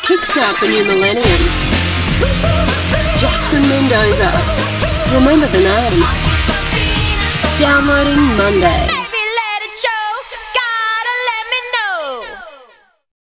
Kickstart the new millennium. Jackson Mendoza. Remember the name. Downloading Monday.